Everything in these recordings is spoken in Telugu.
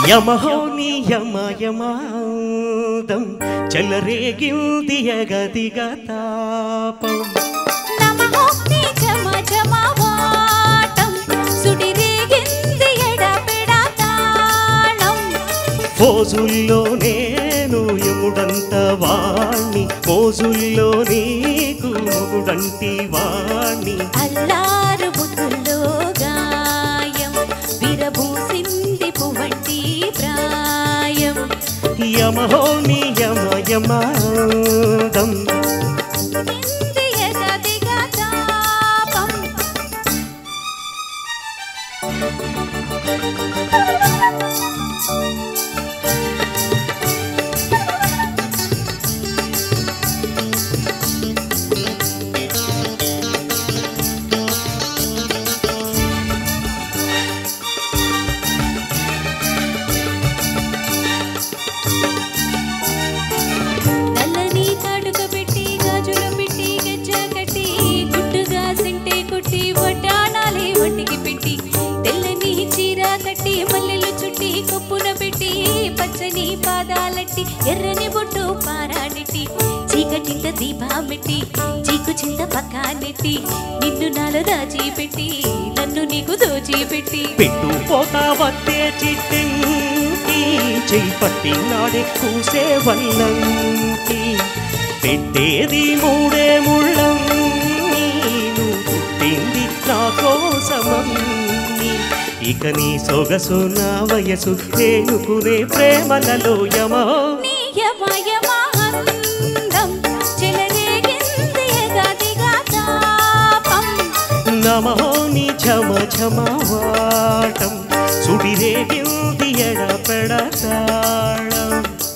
యమహో నియమయమాదం చెలరేగింది ఎగదిగా తాపం నమహో నిజమజమవాటం సుడిరేగింది ఎడపెడ తాళం ఫోజుల్లో నేను యముడంత వాణ్ణి మోజుల్లో నీకు మొగుడంటి వాణ్ణి అల్లారు బుద్ధుల్లో గాయం విరబూసింది పువ్వంటి ప్రాయం యమహో నియమయమాదం ఇంది ఎగదిగా తాపం నల్లని కాటుక పెట్టి గాజులు పెట్టి గజ్జ కట్టి గుట్టుగా సింటే కొట్టి వడ్డాణాలే వంటికి పెట్టి తెల్లని చీర కట్టి మల్లెలు చుట్టి కొప్పున పెట్టి పచ్చని పాదాలట్టి ఎర్రని బొట్టు పారాడెట్టి చీకటింత దీపామెట్టి చీకు చింత పక్కానెట్టి నిన్ను నాలో దాచి పెట్టి నన్ను నీకు దోచి పెట్టి పెట్టు పోతా వత్తే చిట్టంకి చెయ్యి పట్టి నాడే కూసే వల్లంకి పెట్టేది మూడే ముళ్ళం నువ్వు పుట్టింది నా కోసమని ఇక నీ సొగసు నా వయసు తేనుకునే ప్రేమలలో యమహో నియమయమాందం చెలరేగింది ఎగదిగా తాపం నమహో నీ ఝమఝమవాటం సుడిరేగింది ఎడపెడ తాళం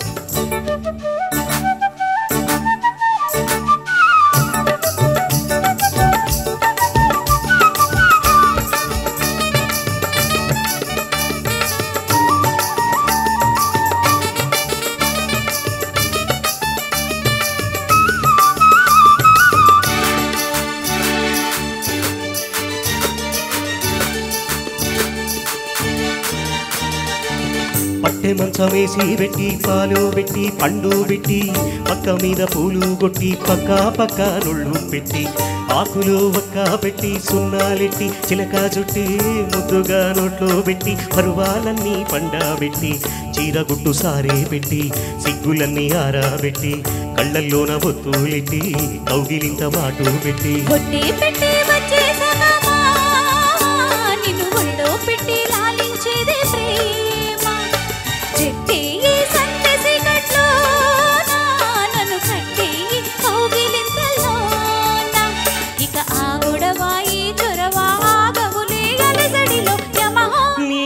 పట్టె మంచం వేసి పెట్టి పాలు పెట్టి పండు పెట్టి పక్క మీద పూలు కొట్టి పక్క పక్క నొళ్ళు పెట్టి ఆకులు ఒక్క పెట్టి సున్నాలెట్టి చిలక చుట్టి ముద్దుగా నోట్లో పెట్టి పరువాలన్నీ పండబెట్టి చీరగుట్టు సారే పెట్టి సిగ్గులన్నీ ఆరబెట్టి కళ్ళల్లోన బొత్తులెట్టి కౌగిలింత మాటు పెట్టి కొట్టి పెట్టి వచ్చేసమా నిన్ను ఒళ్ళో పెట్టి లాలించేదే ప్రేమ చెట్టి సంతసి గట్లో నన్ను కట్టి కౌగిలింతలోన ఇక ఆ గొడవాయి చొరవాగవులే అలసడిలో యమహో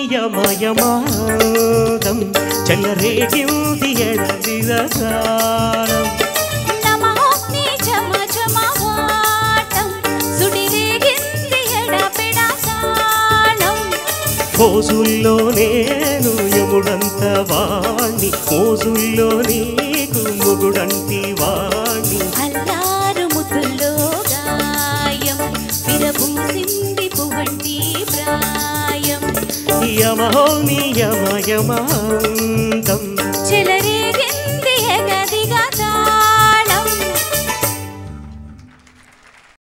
నియమయమాదం చెలరేగింది ఎడదిగా తాళం నమహో నిజమజమవాటం సుడిరేగింది ఎడపెడ తాళం ఫోజుల్లో నేను యముడంత వాణ్ణి మోజుల్లో నీకు మొగుడంటి వాణ్ణి అల్లారు ముద్దుల్లో గాయం విరబూసింది పువ్వంటి ప్రాయం యమహో నియమయమాదం